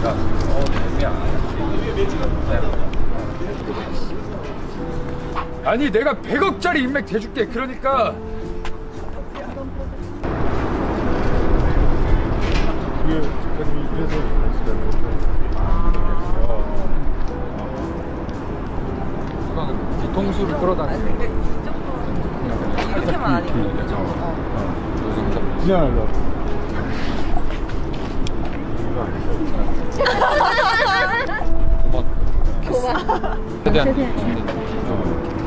그러니까 아니 내가 100억짜리 인맥 대줄게. 그러니까 그거는 뒤통수를 끌어다니는 이렇게만 아니고 그냥 알려. 고맙 최대한